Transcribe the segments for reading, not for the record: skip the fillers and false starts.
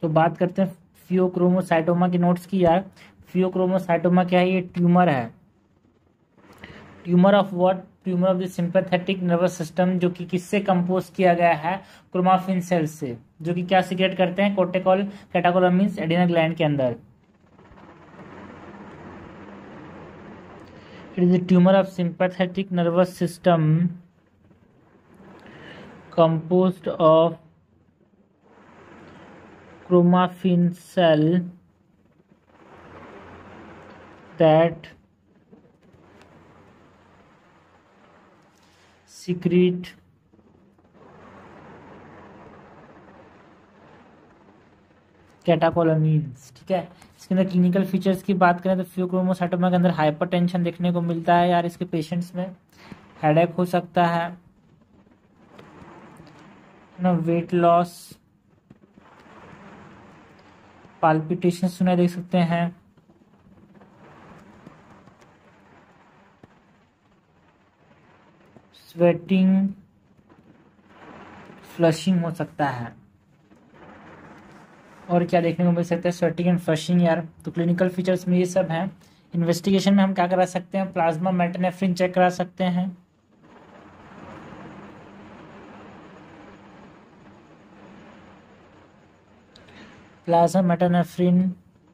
तो बात करते हैं फियोक्रोमोसाइटोमा के नोट्स की यार। फियोक्रोमोसाइटोमा क्या है? ये ट्यूमर है। Tumour of what? Tumour of the sympathetic nervous system, जो कि किससे कंपोज किया गया है? क्रोमाफिन सेल से, जो कि क्या सीक्रेट करते हैं? कोर्टिकल कैटाकोलमिन्स एड्रिनल ग्लैंड के अंदर। It is the tumour of sympathetic nervous system composed of chromaffin cell that secrete catecholamines. ठीक है, इसके अंदर क्लिनिकल फीचर्स की बात करें तो फियोक्रोमोसाइटोमा के अंदर हाइपरटेंशन देखने को मिलता है यार इसके पेशेंट्स में। हेडेक हो सकता है ना, वेट लॉस, पाल्पिटेशन सुनाई दे सकते हैं, स्वेटिंग, फ्लशिंग हो सकता है। और क्या देखने को मिल सकता है? स्वेटिंग एंड फ्लशिंग यार। तो क्लिनिकल फीचर्स में ये सब हैं। इन्वेस्टिगेशन में हम क्या करा सकते हैं? प्लाज्मा मेटानेफ्रिन चेक करा सकते हैं। Plasma मेटानेफ्रिन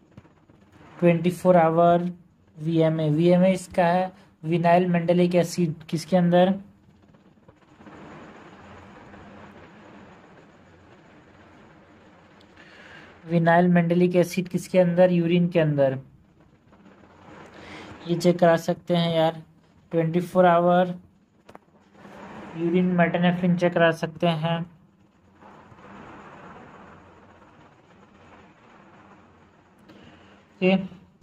24 our वीएमए। वीएमए इसका है विनाइल मेंडेलिक एसिड, किसके अंदर? विनाइल मेंडेलिक एसिड किसके अंदर? यूरिन के अंदर। ये चेक करा सकते हैं यार। 24 आवर यूरिन मेटानेफ्रिन चेक करा सकते हैं। Okay,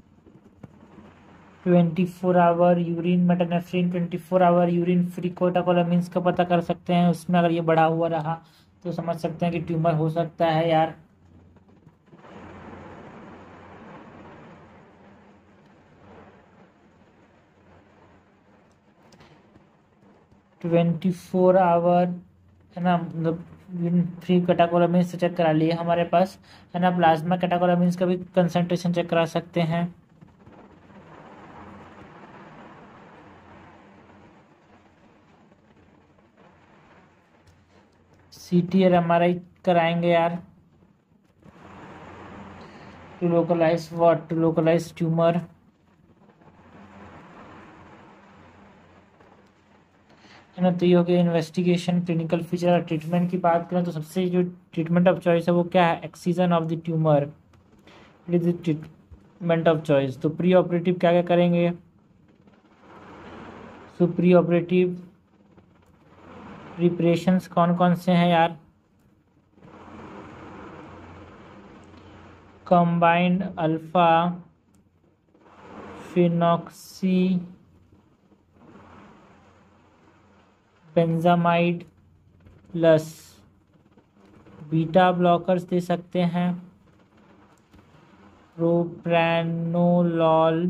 24 hour urine metanephrine, 24 hour urine free catecholamines का पता कर सकते हैं। उसमें अगर ये बढ़ा हुआ रहा तो समझ सकते हैं कि ट्यूमर हो सकता है यार। ट्वेंटी फोर आवर है ना, मतलब फ्री कैटाकोलामिन्स से चेक करा लिए हमारे पास है ना। प्लाज्मा कैटाकोलामिन्स का भी कंसंट्रेशन चेक करा सकते हैं। सीटी और एमआरआई कराएंगे यार, to localise what? To localise tumour है ना। तो ये हो गया इन्वेस्टिगेशन, क्लिनिकल फीचर और ट्रीटमेंट की बात करें तो सबसे जो ट्रीटमेंट ऑफ चॉइस है वो क्या है? Excision of the tumour. It is the treatment of choice. तो प्री ऑपरेटिव क्या क्या करेंगे? सो प्री ऑपरेटिव प्रिपरेशंस कौन कौन से हैं यार? Combined alpha phenoxybenzamine plus beta blockers दे सकते हैं। प्रोप्रानोलॉल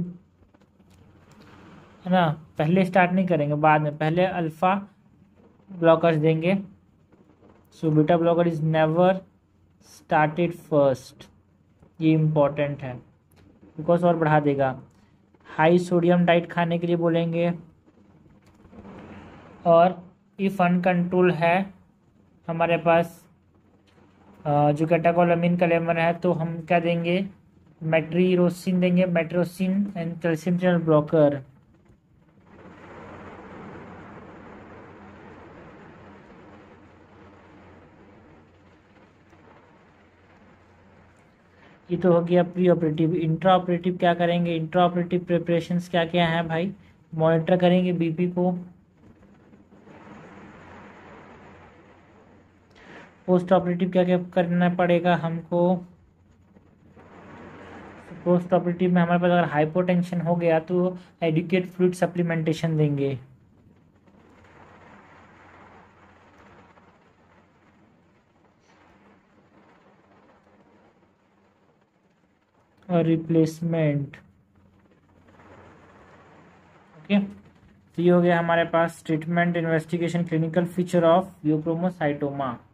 है ना। पहले स्टार्ट नहीं करेंगे, बाद में, पहले अल्फा ब्लॉकर्स देंगे। So beta blocker is never started first. ये इम्पोर्टेंट है बिकॉज और बढ़ा देगा। हाई सोडियम डाइट खाने के लिए बोलेंगे। और इफ अनकंट्रोल है हमारे पास जो कैटाकोलामिन का लेवल है तो हम क्या देंगे? मेट्रीरोसिन देंगे, metyrosine and calcium channel blocker. ये तो हो गया प्री ऑपरेटिव। इंट्रा ऑपरेटिव क्या करेंगे? इंट्रा ऑपरेटिव प्रिपरेशंस क्या क्या हैं भाई? मॉनिटर करेंगे बीपी को। पोस्ट ऑपरेटिव क्या क्या करना पड़ेगा हमको? पोस्ट ऑपरेटिव में हमारे पास अगर हाइपोटेंशन हो गया तो एडिक्वेट फ्लूइड सप्लीमेंटेशन देंगे। और रिप्लेसमेंट। ओके, तो ये हो गया हमारे पास treatment, investigation, clinical feature of pheochromocytoma.